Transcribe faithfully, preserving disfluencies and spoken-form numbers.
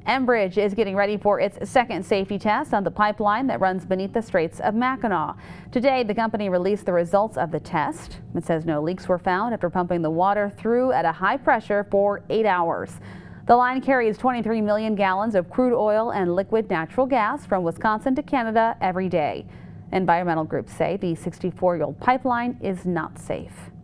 Enbridge is getting ready for its second safety test on the pipeline that runs beneath the Straits of Mackinac. Today, the company released the results of the test. It says no leaks were found after pumping the water through at a high pressure for eight hours. The line carries twenty-three million gallons of crude oil and liquid natural gas from Wisconsin to Canada every day. Environmental groups say the sixty-four-year-old pipeline is not safe.